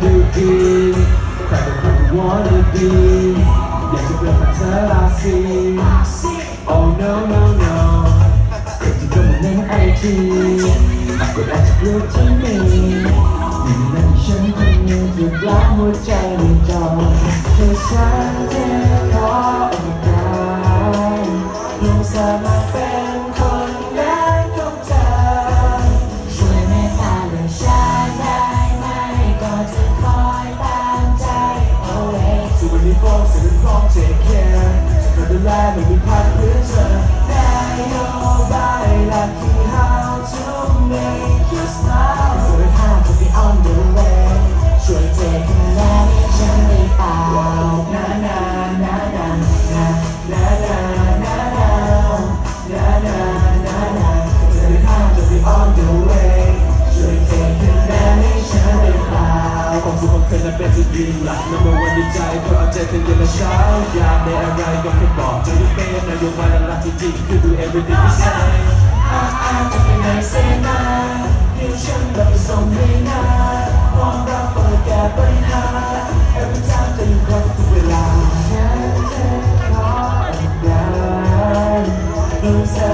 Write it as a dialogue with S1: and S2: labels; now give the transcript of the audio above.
S1: ดูดีใครเป็นคนที่ wanna be อยากจะเป็นแบบเธอลาซี Oh no no no เกิดที่ตรงนั้นไอทีกดอาจจะรู้ที่มีอยู่ในฉันคนหนึ่งถูกล้างหัวใจในจอเธอฉันแค่ขอโอกาสลงสมัครเป็นคนรักของเธอช่วยเมตตาเลือกฉันได้ไหมก็จะคอยตามใจ always 24 7 พร้อม take care จะดูแลไม่มีพักเพื่อเธอนโยบายหลักที่ how to make you smile สวยห้าจะ be on the way ช่วยเทคะแนนให้ฉันได้เปล่านานานานานานานานานานานานานาสวยห้าจะ be on the way ช่วยเทคะแนนให้ฉันได้เปล่าความสุขของเธอนั้นเป็นจุดยืนหลัก number one ในใจเพื่อเอาใจเธอเย็นและเช้าอยากได้อะไรก็แค่บอกจะได้เป็นนโยบายหลักที่จริงคือ do everything you say จะเป็นไงเซนาเดี๋ยวฉันรับไปส่งให้นะความรักเปิดแก้ปัญหา every time จะอยู่กับทุกเวลาฉันแค่ขออยากรู้สึก